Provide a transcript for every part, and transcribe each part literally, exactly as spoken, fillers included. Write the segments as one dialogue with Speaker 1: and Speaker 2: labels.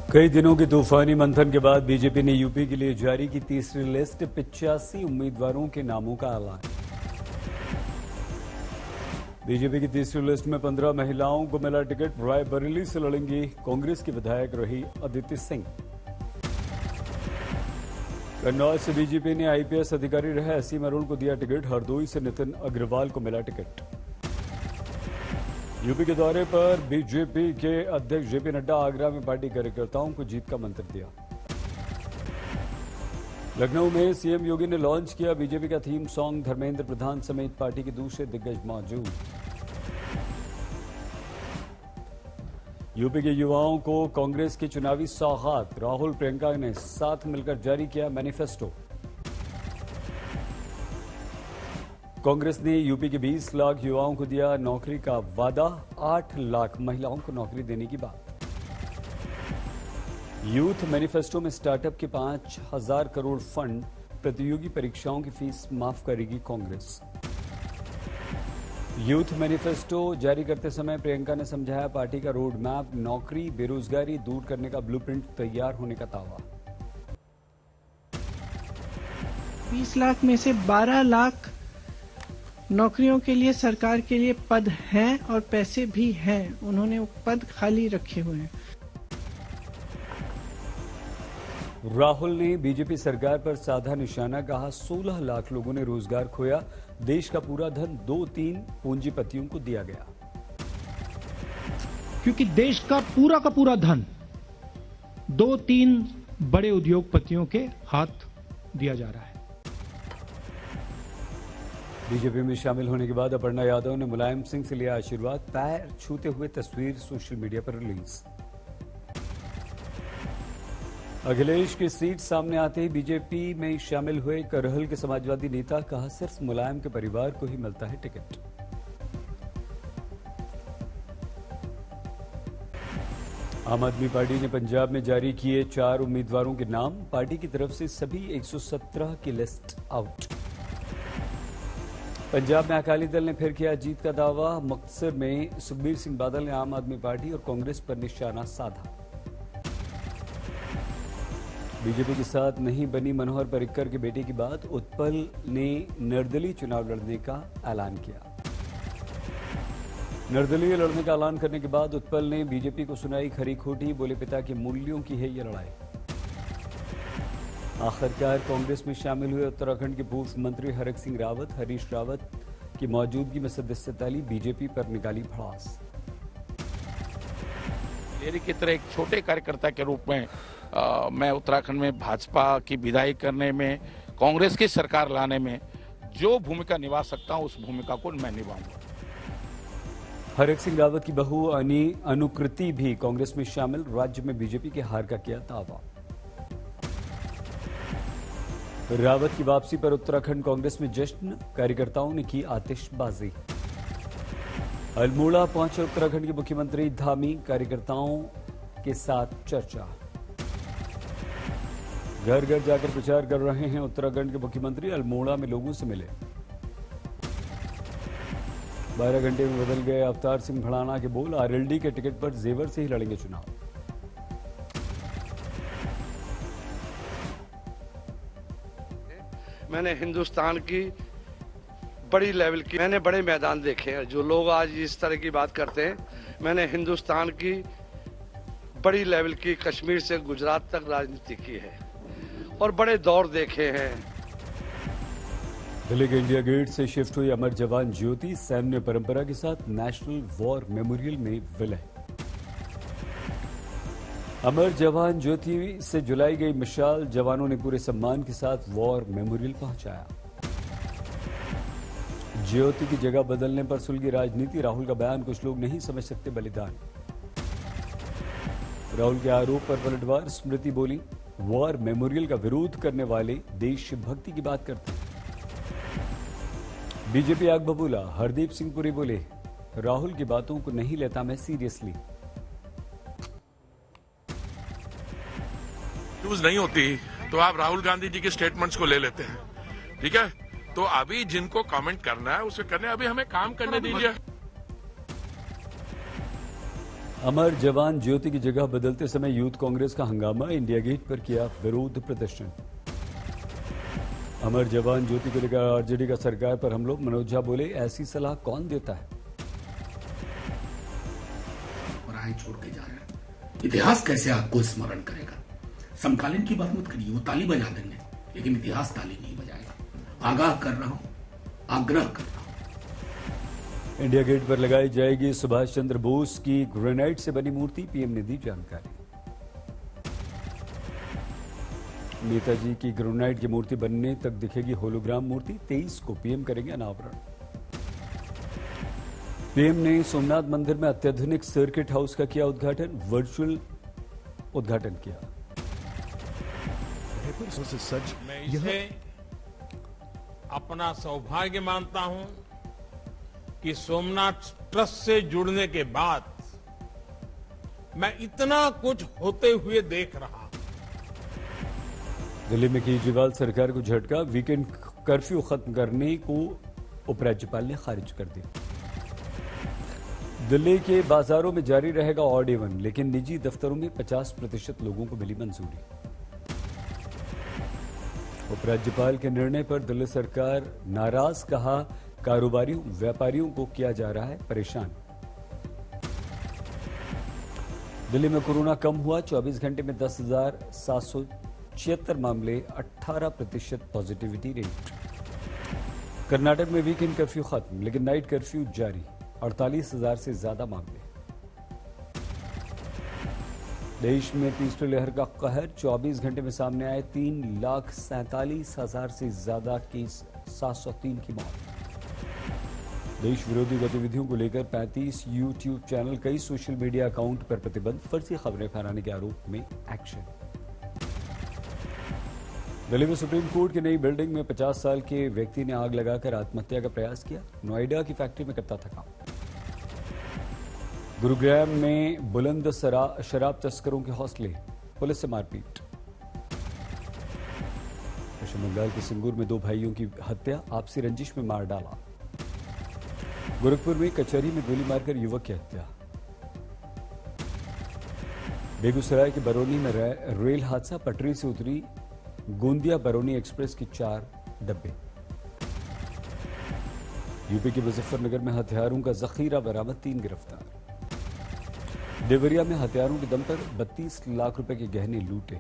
Speaker 1: कई दिनों के तूफानी मंथन के बाद बीजेपी ने यूपी के लिए जारी की तीसरी लिस्ट। पिचासी उम्मीदवारों के नामों का ऐलान। बीजेपी की तीसरी लिस्ट में पंद्रह महिलाओं को मिला टिकट। रायबरेली से लड़ेंगी कांग्रेस की विधायक रही अदिति सिंह। कन्नौज से बीजेपी ने आईपीएस अधिकारी रहे असीम अरुण को दिया टिकट। हरदोई से नितिन अग्रवाल को मिला टिकट। यूपी के दौरे पर बीजेपी के अध्यक्ष जेपी नड्डा आगरा में पार्टी कार्यकर्ताओं को जीत का मंत्र दिया। लखनऊ में सीएम योगी ने लॉन्च किया बीजेपी का थीम सॉन्ग। धर्मेंद्र प्रधान समेत पार्टी के दूसरे दिग्गज मौजूद। यूपी के युवाओं को कांग्रेस की चुनावी सौगात। राहुल प्रियंका ने साथ मिलकर जारी किया मैनिफेस्टो। कांग्रेस ने यूपी के बीस लाख युवाओं को दिया नौकरी का वादा। आठ लाख महिलाओं को नौकरी देने की बात। यूथ मैनिफेस्टो में स्टार्टअप के पांच हजार करोड़ फंड। प्रतियोगी परीक्षाओं की फीस माफ करेगी कांग्रेस। यूथ मैनिफेस्टो जारी करते समय प्रियंका ने समझाया पार्टी का रोड मैप। नौकरी बेरोजगारी दूर करने का ब्लूप्रिंट तैयार होने का दावा।
Speaker 2: बीस लाख में से बारह लाख नौकरियों के लिए सरकार के लिए पद हैं और पैसे भी हैं। उन्होंने वो पद खाली रखे हुए हैं।
Speaker 1: राहुल ने बीजेपी सरकार पर साधा निशाना। कहा सोलह लाख लोगों ने रोजगार खोया। देश का पूरा धन दो तीन पूंजीपतियों को दिया गया।
Speaker 3: क्योंकि देश का पूरा का पूरा धन दो तीन बड़े उद्योगपतियों के हाथ दिया जा रहा है।
Speaker 1: बीजेपी में शामिल होने के बाद अपर्णा यादव ने मुलायम सिंह से लिया आशीर्वाद। पैर छूते हुए तस्वीर सोशल मीडिया पर रिलीज। अखिलेश की सीट सामने आते ही बीजेपी में शामिल हुए करहल के समाजवादी नेता। कहा सिर्फ मुलायम के परिवार को ही मिलता है टिकट। आम आदमी पार्टी ने पंजाब में जारी किए चार उम्मीदवारों के नाम। पार्टी की तरफ से सभी एक सौ सत्रह की लिस्ट आउट। पंजाब में अकाली दल ने फिर किया जीत का दावा। मुक्तसर में सुखबीर सिंह बादल ने आम आदमी पार्टी और कांग्रेस पर निशाना साधा। बीजेपी के साथ नहीं बनी मनोहर पर्रिकर के बेटे की बात। उत्पल ने निर्दलीय चुनाव लड़ने का ऐलान किया। निर्दलीय लड़ने का ऐलान करने के बाद उत्पल ने बीजेपी को सुनाई खरी खोटी। बोले पिता के मूल्यों की है ये लड़ाई। आखिरकार कांग्रेस में शामिल हुए उत्तराखंड के पूर्व मंत्री हरक सिंह रावत। हरीश रावत की मौजूदगी में सदस्यता ली। बीजेपी पर निकाली भड़ास।
Speaker 4: मेरी की तरह एक छोटे कार्यकर्ता के रूप में आ, मैं उत्तराखंड में भाजपा की विदाई करने में, कांग्रेस की सरकार लाने में जो भूमिका निभा सकता हूं उस भूमिका को मैं निभाऊंगा।
Speaker 1: हरक सिंह रावत की बहू अनी अनुकृति भी कांग्रेस में शामिल। राज्य में बीजेपी के हार का किया दावा। रावत की वापसी पर उत्तराखंड कांग्रेस में जश्न। कार्यकर्ताओं ने की आतिशबाजी। अल्मोड़ा पहुंचे उत्तराखंड के मुख्यमंत्री धामी। कार्यकर्ताओं के साथ चर्चा। घर घर जाकर प्रचार कर रहे हैं उत्तराखंड के मुख्यमंत्री। अल्मोड़ा में लोगों से मिले। बारह घंटे में बदल गए अवतार सिंह भड़ाना के बोल। आरएलडी के टिकट पर जेवर से ही लड़ेंगे चुनाव।
Speaker 5: मैंने हिंदुस्तान की बड़ी लेवल की मैंने बड़े मैदान देखे हैं। जो लोग आज इस तरह की बात करते हैं, मैंने हिंदुस्तान की बड़ी लेवल की कश्मीर से गुजरात तक राजनीति की है और बड़े दौर देखे हैं।
Speaker 1: दिल्ली के इंडिया गेट से शिफ्ट हुई अमर जवान ज्योति। सैन्य परंपरा के साथ नेशनल वॉर मेमोरियल में विलय। अमर जवान ज्योति से जलाई गई मिसाल जवानों ने पूरे सम्मान के साथ वॉर मेमोरियल पहुंचाया। ज्योति की जगह बदलने पर सुलगी राजनीति। राहुल का बयान कुछ लोग नहीं समझ सकते बलिदान। राहुल के आरोप पर पलटवार। स्मृति बोली वॉर मेमोरियल का विरोध करने वाले देशभक्ति की बात करते हैं। बीजेपी आग बबूला। हरदीप सिंह पुरी बोले राहुल की बातों को नहीं लेता मैं सीरियसली।
Speaker 6: न्यूज नहीं होती तो आप राहुल गांधी जी के स्टेटमेंट्स को ले लेते हैं, ठीक है। तो अभी जिनको कमेंट करना है उसे करने, अभी हमें काम करने दीजिए।
Speaker 1: अमर जवान ज्योति की जगह बदलते समय यूथ कांग्रेस का हंगामा, इंडिया गेट पर किया विरोध प्रदर्शन। अमर जवान ज्योति को लेकर आरजेडी का सरकार पर हम लोग, मनोज झा बोले ऐसी सलाह कौन देता है।
Speaker 7: राय छोड़ के जा रहे हैं, इतिहास कैसे आपको स्मरण करेगा। समकालीन की बात मत करिए, वो ताली बजा देंगे लेकिन इतिहास ताली नहीं बजाएगा। आगाह कर रहा हूं, आग्रह कर रहा हूं।
Speaker 1: इंडिया गेट पर लगाई जाएगी सुभाष चंद्र बोस की ग्रेनाइट से बनी मूर्ति, पीएम ने दी जानकारी। नेताजी की ग्रेनाइट की मूर्ति बनने तक दिखेगी होलोग्राम मूर्ति, तेईस को पीएम करेंगे अनावरण। पीएम ने सोमनाथ मंदिर में अत्याधुनिक सर्किट हाउस का किया उद्घाटन, वर्चुअल उद्घाटन किया।
Speaker 8: सच मैं इसे अपना सौभाग्य मानता हूं कि सोमनाथ ट्रस्ट से जुड़ने के बाद मैं इतना कुछ होते हुए देख रहा हूं।
Speaker 1: दिल्ली में केजरीवाल सरकार को झटका, वीकेंड कर्फ्यू खत्म करने को उपराज्यपाल ने खारिज कर दिया। दिल्ली के बाजारों में जारी रहेगा ऑड इवन, लेकिन निजी दफ्तरों में पचास प्रतिशत लोगों को मिली मंजूरी। उपराज्यपाल के निर्णय पर दिल्ली सरकार नाराज, कहा कारोबारियों व्यापारियों को किया जा रहा है परेशान। दिल्ली में कोरोना कम हुआ, चौबीस घंटे में दस हजार सात सौ छिहत्तर मामले, अठारह प्रतिशत पॉजिटिविटी रेट। कर्नाटक में वीकेंड कर्फ्यू खत्म, लेकिन नाइट कर्फ्यू जारी, अड़तालीस हजार से ज्यादा मामले। देश में तीसरी लहर का कहर, चौबीस घंटे में सामने आए तीन लाख सैंतालीस हजार से ज्यादा केस, सात सौ तीन की मौत। देश विरोधी गतिविधियों को लेकर पैंतीस यूट्यूब चैनल, कई सोशल मीडिया अकाउंट पर प्रतिबंध, फर्जी खबरें फैलाने के आरोप में एक्शन। दिल्ली में सुप्रीम कोर्ट की नई बिल्डिंग में पचास साल के व्यक्ति ने आग लगाकर आत्महत्या का प्रयास किया, नोएडा की फैक्ट्री में करता था काम। गुरुग्राम में बुलंद शराब तस्करों के हौसले, पुलिस से मारपीट। पश्चिम बंगाल के सिंगूर में दो भाइयों की हत्या, आपसी रंजिश में मार डाला। गोरखपुर में कचहरी में गोली मारकर युवक की हत्या। बेगूसराय के बरौनी में रेल हादसा, पटरी से उतरी गोंदिया बरौनी एक्सप्रेस की चार डब्बे। यूपी के मुजफ्फरनगर में हथियारों का जखीरा बरामद, तीन गिरफ्तार। देवरिया में हथियारों के दम पर बत्तीस लाख रुपए के गहने लूटे।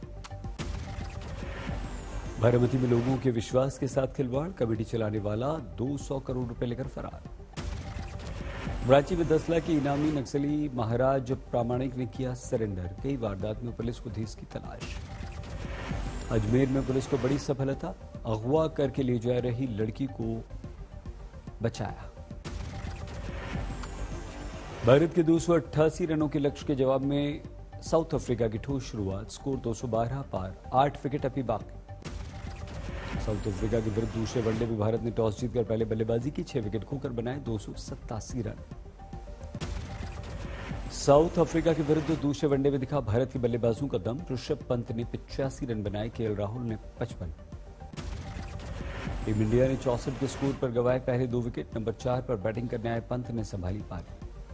Speaker 1: बारामती में लोगों के विश्वास के साथ खिलवाड़, कमेटी चलाने वाला दो सौ करोड़ रुपए लेकर फरार। रांची में दस लाख की इनामी नक्सली महाराज प्रामाणिक ने किया सरेंडर, कई वारदात में पुलिस को थी इसकी तलाश। अजमेर में पुलिस को बड़ी सफलता, अगवा करके ले जा रही लड़की को बचाया। भारत के दो सौ अट्ठासी रनों के लक्ष्य के जवाब में साउथ अफ्रीका की ठोस शुरुआत, स्कोर दो सौ बारह पार, आठ विकेट अभी बाकी। साउथ अफ्रीका के विरुद्ध दूसरे वनडे में भारत ने टॉस जीतकर पहले बल्लेबाजी की, छह विकेट खोकर बनाए दो सौ सत्तासी रन। साउथ अफ्रीका के विरुद्ध दूसरे वनडे में दिखा भारत के बल्लेबाजों का दम, ऋषभ पंत ने पिचासी रन बनाए, केएल राहुल ने पचपन। टीम इंडिया ने चौसठ के स्कोर पर गंवाए पहले दो विकेट, नंबर चार पर बैटिंग करने आए पंत ने संभाली पारी।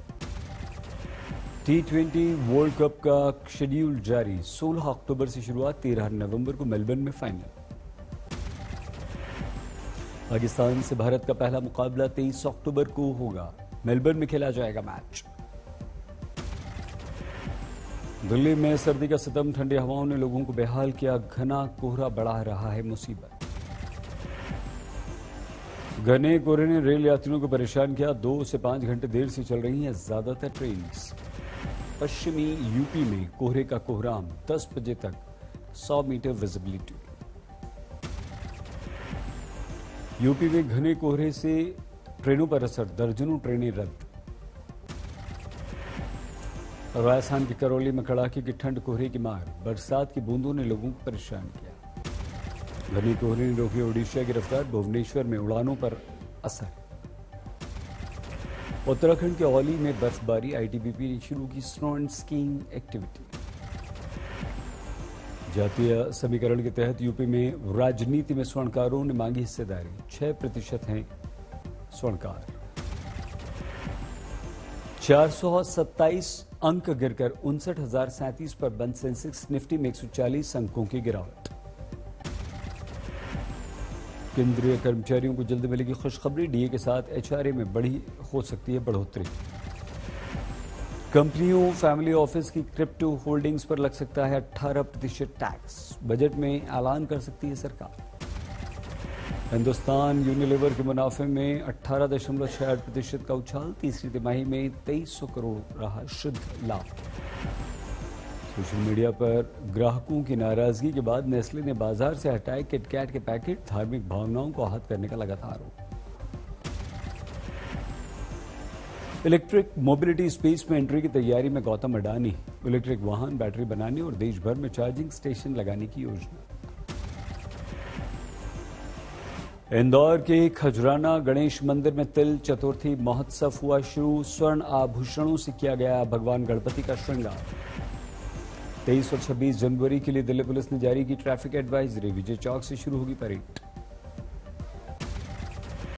Speaker 1: टी ट्वेंटी वर्ल्ड कप का शेड्यूल जारी, सोलह अक्टूबर से शुरुआत, तेरह नवंबर को मेलबर्न में फाइनल। पाकिस्तान से भारत का पहला मुकाबला तेईस अक्टूबर को होगा, मेलबर्न में खेला जाएगा मैच। दिल्ली में सर्दी का सितम, ठंडी हवाओं ने लोगों को बेहाल किया, घना कोहरा बढ़ा रहा है मुसीबत। घने कोहरे ने रेल यात्रियों को परेशान किया, दो से पांच घंटे देर से चल रही हैं ज्यादातर ट्रेन। पश्चिमी यूपी में कोहरे का कोहराम, दस बजे तक सौ मीटर विजिबिलिटी। यूपी में घने कोहरे से ट्रेनों पर असर, दर्जनों ट्रेनें रद्द। राजस्थान के करौली में कड़ाके की ठंड, कोहरे की मार, बरसात की बूंदों ने लोगों को परेशान किया। घने कोहरे ने रोकी ओडिशा की रफ्तार, भुवनेश्वर में उड़ानों पर असर। उत्तराखंड के औली में बर्फबारी, आईटीबीपी ने शुरू की स्नो एंड स्कीइंग एक्टिविटी। जातीय समीकरण के तहत यूपी में राजनीति में स्वर्णकारों ने मांगी हिस्सेदारी, छह प्रतिशत हैं स्वर्णकार। चार सौ सत्ताईस अंक गिरकर उनसठ हजार सैंतीस पर बंद सेंसेक्स, निफ्टी में एक सौ चालीस अंकों की गिरावट। केंद्रीय कर्मचारियों को जल्द मिलेगी खुशखबरी, डीए के साथ एचआरए में बढ़ी हो सकती है बढ़ोतरी। कंपनियों, फैमिली ऑफिस की क्रिप्टो होल्डिंग्स पर लग सकता है अठारह प्रतिशत टैक्स, बजट में ऐलान कर सकती है सरकार। हिंदुस्तान यूनिलीवर के मुनाफे में अठारह दशमलव छियासठ प्रतिशत का उछाल, तीसरी तिमाही में तेईस सौ करोड़ रहा शुद्ध लाभ। सोशल मीडिया पर ग्राहकों की नाराजगी के बाद नेस्ले ने बाजार से हटाए किटकैट के पैकेट, धार्मिक भावनाओं को आहत करने का लगातार आरोप। इलेक्ट्रिक मोबिलिटी स्पेस में एंट्री की तैयारी में गौतम अडानी, इलेक्ट्रिक वाहन, बैटरी बनाने और देश भर में चार्जिंग स्टेशन लगाने की योजना। इंदौर के खजराना गणेश मंदिर में तिल चतुर्थी महोत्सव हुआ शुरू, स्वर्ण आभूषणों से किया गया भगवान गणपति का श्रृंगार। तेईस और छब्बीस जनवरी के लिए दिल्ली पुलिस ने जारी की ट्रैफिक एडवाइजरी, विजय चौक से शुरू होगी परेड।